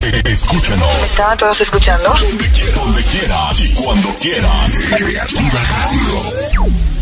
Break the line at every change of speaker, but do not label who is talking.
Escúchanos.
¿Me estaban todos escuchando?
Donde quieras y cuando quieras. Recreativa Radio.